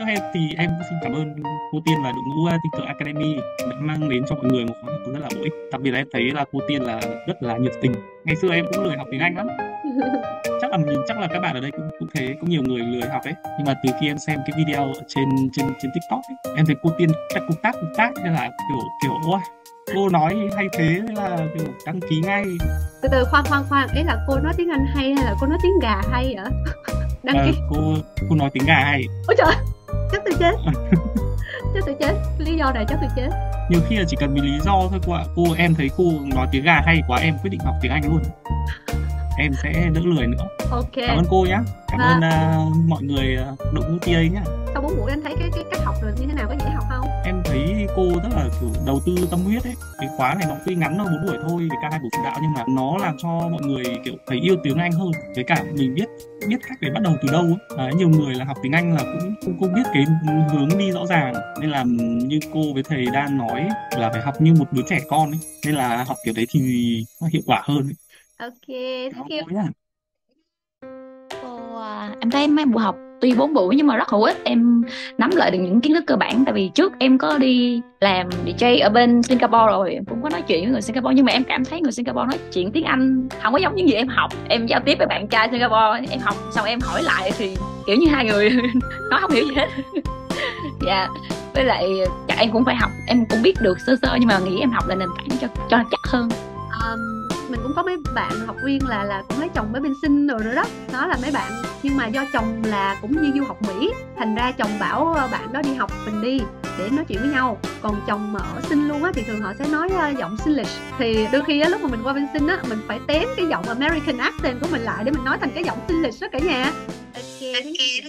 Trước hết thì em xin cảm ơn cô Tiên và đội ngũ Tinker Academy đã mang đến cho mọi người một khóa học rất là bổ ích. Đặc biệt là em thấy là cô Tiên là rất là nhiệt tình. Ngày xưa em cũng lười học tiếng Anh lắm. Chắc là các bạn ở đây cũng thế, cũng nhiều người lười học ấy. Nhưng mà từ khi em xem cái video ở trên TikTok ấy, em thấy cô Tiên chắc cục tác nên là kiểu ôi, cô nói hay thế nên là kiểu đăng ký ngay. Từ từ, khoan, ý là cô nói tiếng Anh hay là cô nói tiếng gà hay vậy? Đăng ký. Cô nói tiếng gà hay. Ôi trời, chắc tôi chết. Chắc tôi chết, lý do này chắc tôi chết. Nhiều khi là chỉ cần vì lý do thôi cô ạ. Em thấy cô nói tiếng gà hay quá, em quyết định học tiếng Anh luôn. Em sẽ đỡ lười nữa. Ok. Cảm ơn cô nhá. Cảm ơn mọi người đội ngũ TA nhá. Sau 4 buổi anh thấy cái cách học rồi như thế nào, có dễ học không? Em thấy cô rất là kiểu đầu tư tâm huyết ấy. Cái khóa này nó tuy ngắn thôi 4 buổi thôi, với cả 2 buổi phụ đạo, nhưng mà nó làm cho mọi người kiểu thấy yêu tiếng Anh hơn. Với cả mình biết cách để bắt đầu từ đâu ấy. Nhiều người là học tiếng Anh là cũng không biết cái hướng đi rõ ràng, nên là như cô với thầy Dan nói là phải học như một đứa trẻ con ấy. Nên là học kiểu đấy thì nó hiệu quả hơn ấy. Ok, thank you. Em thấy mấy buổi học tuy 4 buổi nhưng mà rất hữu ích, em nắm lại được những kiến thức cơ bản. Tại vì trước em có đi làm DJ ở bên Singapore rồi, em cũng có nói chuyện với người Singapore, nhưng mà em cảm thấy người Singapore nói chuyện tiếng Anh không có giống những gì em học. Em giao tiếp với bạn trai Singapore, em học xong em hỏi lại thì kiểu như hai người nói không hiểu gì hết. Dạ, với lại chắc em cũng phải học, em cũng biết được sơ sơ, nhưng mà nghĩ em học là nền tảng cho chắc hơn. Mình cũng có mấy bạn học viên là cũng lấy chồng ở bên Sinh rồi đó. Đó là mấy bạn, nhưng mà do chồng là cũng như du học Mỹ, thành ra chồng bảo bạn đó đi học mình đi để nói chuyện với nhau. Còn chồng mà ở Sinh luôn á thì thường họ sẽ nói giọng Singlish. Thì đôi khi á, lúc mà mình qua bên Sinh á, mình phải tém cái giọng American accent của mình lại để mình nói thành cái giọng Singlish đó cả nhà. Ok.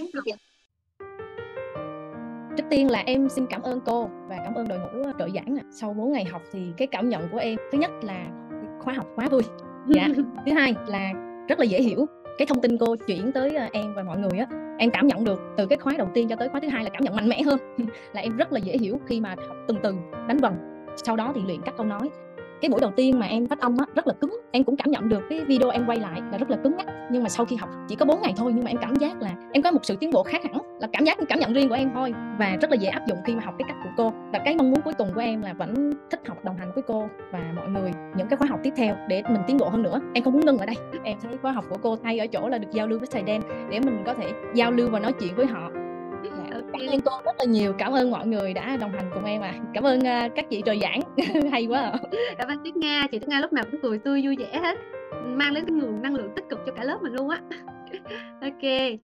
Trước tiên là em xin cảm ơn cô và cảm ơn đội ngũ trợ giảng. Sau 4 ngày học thì cái cảm nhận của em, thứ nhất là khóa học quá vui. Dạ. Thứ hai là rất là dễ hiểu. Cái thông tin cô chuyển tới em và mọi người á, em cảm nhận được từ cái khóa đầu tiên cho tới khóa thứ hai là cảm nhận mạnh mẽ hơn. Là em rất là dễ hiểu khi mà học từng từ đánh vần. Sau đó thì luyện các câu nói. Cái buổi đầu tiên mà em phát âm á, rất là cứng. Em cũng cảm nhận được cái video em quay lại là rất là cứng nhắc. Nhưng mà sau khi học chỉ có 4 ngày thôi, nhưng mà em cảm giác là em có một sự tiến bộ khác hẳn. Là cảm nhận riêng của em thôi. Và rất là dễ áp dụng khi mà học cái cách của cô. Và cái mong muốn cuối cùng của em là vẫn thích học đồng hành với cô và mọi người những cái khóa học tiếp theo để mình tiến bộ hơn nữa. Em không muốn ngưng ở đây. Em thấy khóa học của cô hay ở chỗ là được giao lưu với thầy Dan để mình có thể giao lưu và nói chuyện với họ. Cảm ơn cô rất là nhiều, cảm ơn mọi người đã đồng hành cùng em Cảm ơn các chị trợ giảng. Hay quá Cảm ơn Tuyết Nga, chị Tuyết Nga lúc nào cũng cười tươi vui vẻ hết, mang đến cái nguồn năng lượng tích cực cho cả lớp mình luôn á. Ok.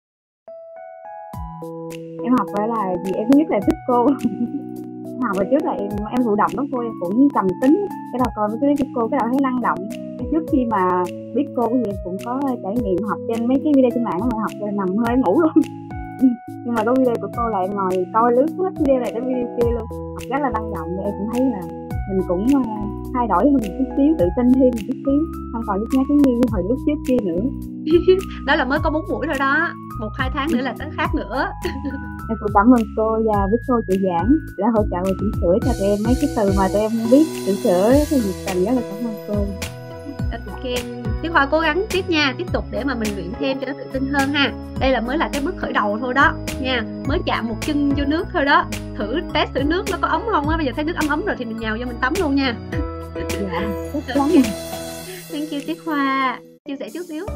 Em học phải là vì em thứ nhất là thích cô. Học hồi trước là em thụ động lắm cô, em cũng trầm tính. Cái đầu coi với cái cô cái đầu thấy năng động. Trước khi mà biết cô thì em cũng có trải nghiệm học trên mấy cái video trên mạng mà học rồi nằm hơi ngủ luôn. Nhưng mà có video của cô là em ngồi coi lướt hết video này đến video kia luôn, học rất là năng động. Thì em cũng thấy là mình cũng thay đổi hơn một chút xíu, tự tin thêm một chút xíu, không còn nhút nhát giống như hồi lúc trước kia nữa. Đó là mới có 4 buổi thôi đó, 1-2 tháng nữa là tới khác nữa. Em cũng cảm ơn cô và với cô trợ giảng đã hỗ trợ và chỉnh sửa cho tụi em mấy cái từ mà tụi em không biết, chỉnh sửa cái nhiệt tình, rất là cảm ơn cô. Ok, Tuyết Hoa cố gắng tiếp nha, tiếp tục để mà mình luyện thêm cho nó tự tin hơn ha. Đây là mới là cái bước khởi đầu thôi đó nha, mới chạm một chân vô nước thôi đó. Thử test thử nước nó có ấm không á, bây giờ thấy nước ấm rồi thì mình nhào vô mình tắm luôn nha. Dạ, tốt lắm. Okay. Thank you Tuyết Hoa, chia sẻ chút xíu.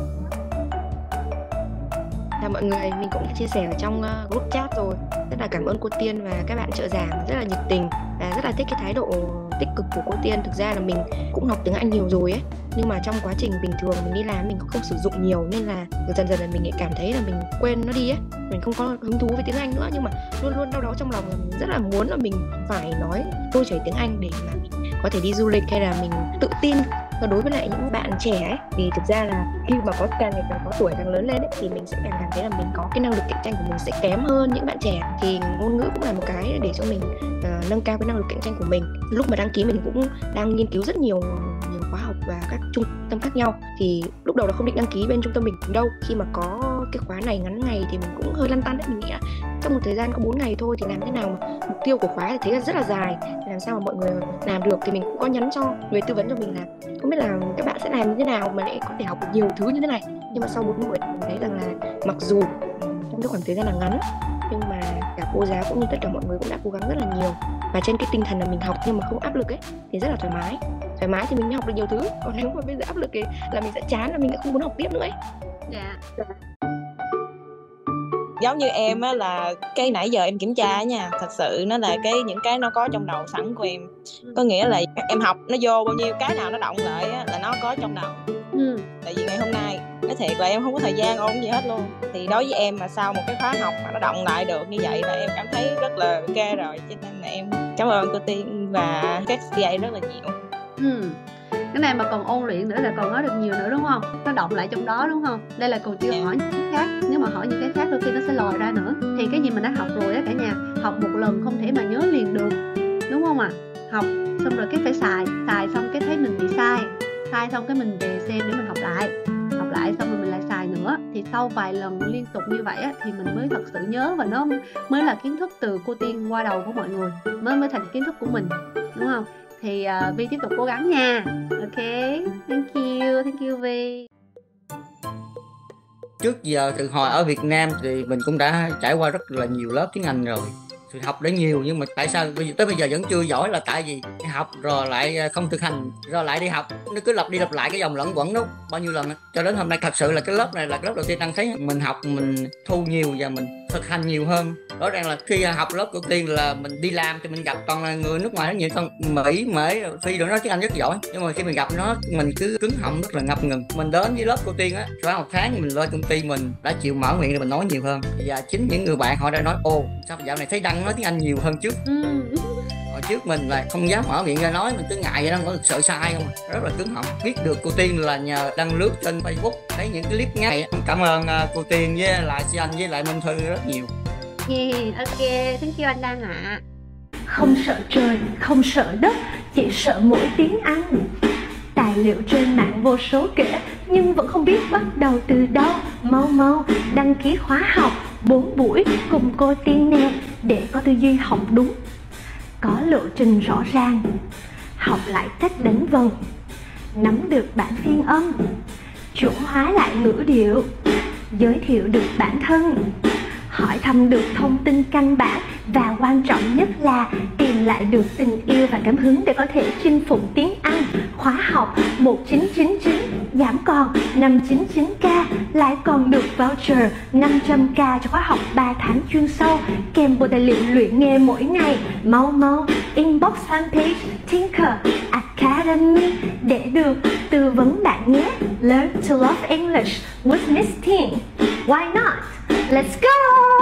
Chào mọi người, mình cũng đã chia sẻ ở trong group chat rồi. Rất là cảm ơn cô Tiên và các bạn trợ giảng rất là nhiệt tình và rất là thích cái thái độ tích cực của cô Tiên. Thực ra là mình cũng học tiếng Anh nhiều rồi ấy, nhưng mà trong quá trình bình thường mình đi làm mình cũng không sử dụng nhiều, nên là dần dần là mình lại cảm thấy là mình quên nó đi ấy. Mình không có hứng thú với tiếng Anh nữa, nhưng mà luôn luôn đâu đó trong lòng là mình rất là muốn là mình phải nói trôi chảy tiếng Anh để mà mình có thể đi du lịch hay là mình tự tin. Và đối với lại những bạn trẻ ấy, thì thực ra là khi mà càng ngày càng có tuổi, càng lớn lên ấy, thì mình sẽ càng cảm thấy là mình có cái năng lực cạnh tranh của mình sẽ kém hơn những bạn trẻ. Thì ngôn ngữ cũng là một cái để cho mình nâng cao cái năng lực cạnh tranh của mình. Lúc mà đăng ký mình cũng đang nghiên cứu rất nhiều khóa học và các trung tâm khác nhau. Thì lúc đầu là không định đăng ký bên trung tâm mình đâu. Khi mà có cái khóa này ngắn ngày thì mình cũng hơi lăn tăn đấy. Mình nghĩ là trong một thời gian có 4 ngày thôi thì làm thế nào mà mục tiêu của khóa thì thấy là rất là dài, làm sao mà mọi người làm được. Thì mình cũng có nhắn cho người tư vấn cho mình là không biết là các bạn sẽ làm như thế nào mà lại có thể học được nhiều thứ như thế này. Nhưng mà sau 4 buổi mình thấy rằng là mặc dù trong cái khoảng thời gian là ngắn, nhưng mà cả cả cô giáo cũng như tất cả mọi người cũng đã cố gắng rất là nhiều. Và trên cái tinh thần là mình học nhưng mà không áp lực ấy thì rất là thoải mái. Thoải mái thì mình mới học được nhiều thứ. Còn nếu mà bây giờ áp lực thì là mình sẽ chán, là mình sẽ không muốn học tiếp nữa ấy. Dạ. Giống như em á, là cái nãy giờ em kiểm tra nha, thật sự nó là những cái nó có trong đầu sẵn của em. Có nghĩa là em học nó vô bao nhiêu cái nào nó động lại á, là nó có trong đầu. Tại vì ngày hôm nay nói thiệt là em không có thời gian ôn gì hết luôn. Thì đối với em mà sau một cái khóa học mà nó động lại được như vậy là em cảm thấy rất là ok rồi. Cho nên là em cảm ơn cô Tiên và các dạy rất là nhiều. Cái này mà còn ôn luyện nữa là còn nói được nhiều nữa đúng không? Nó động lại trong đó đúng không? Đây là còn chưa hỏi những cái khác. Nếu mà hỏi những cái khác đôi khi nó sẽ lòi ra nữa. Thì cái gì mình đã học rồi á cả nhà, học một lần không thể mà nhớ liền được, đúng không ạ? Học xong rồi cái phải xài xong cái thấy mình bị sai xong cái mình về xem để mình học lại xong rồi mình lại xài nữa. Thì sau vài lần liên tục như vậy á thì mình mới thật sự nhớ, và nó mới là kiến thức từ cô Tiên qua đầu của mọi người, mới thành kiến thức của mình, đúng không? Thì Vi tiếp tục cố gắng nha. Ok, thank you Vi. Trước giờ từ hồi ở Việt Nam thì mình cũng đã trải qua rất là nhiều lớp tiếng Anh rồi, thì học đã nhiều, nhưng mà tại sao tới bây giờ vẫn chưa giỏi là tại vì học rồi lại không thực hành, rồi lại đi học, nó cứ lặp đi lặp lại cái dòng lẫn quẩn đó bao nhiêu lần. Cho đến hôm nay thật sự là cái lớp này là cái lớp đầu tiên đang thấy mình học, mình thu nhiều và mình thực hành nhiều hơn. Rõ ràng là khi học lớp đầu tiên là mình đi làm thì mình gặp toàn là người nước ngoài rất nhiều, toàn Mỹ, Mễ, Phi rồi nói tiếng Anh rất giỏi, nhưng mà khi mình gặp nó mình cứ cứng họng rất là ngập ngừng. Mình đến với lớp cô Tiên á, sau một tháng mình lên công ty mình đã chịu mở miệng để mình nói nhiều hơn, và chính những người bạn họ đã nói ô sao dạo này thấy Đăng nói tiếng Anh nhiều hơn trước. Hồi trước mình là không dám mở miệng ra nói, mình cứ ngại vậy đó, có sợ sai không, rất là cứng họng. Biết được cô Tiên là nhờ đăng lướt trên Facebook, thấy những cái clip ngắn. Cảm ơn cô Tiên với lại Si Anh với lại Minh Thư rất nhiều. Ok, thank you anh Đăng ạ. Không sợ trời, không sợ đất, chỉ sợ mỗi tiếng Anh. Tài liệu trên mạng vô số kể, nhưng vẫn không biết bắt đầu từ đâu. Mau đăng ký khóa học 4 buổi cùng cô Tiên nè, để có tư duy học đúng, có lộ trình rõ ràng, học lại cách đánh vần, nắm được bản phiên âm, chuẩn hóa lại ngữ điệu, giới thiệu được bản thân, hỏi thăm được thông tin căn bản, và quan trọng nhất là tìm lại được tình yêu và cảm hứng để có thể chinh phục tiếng Anh. Khóa học 1999 giảm còn 599k, lại còn được voucher 500k cho khóa học 3 tháng chuyên sâu kèm bộ tài liệu luyện nghề mỗi ngày. Mau inbox fanpage Tinker Academy để được tư vấn bạn nhé. Learn to love English with Miss Tiên. Why not? Let's go!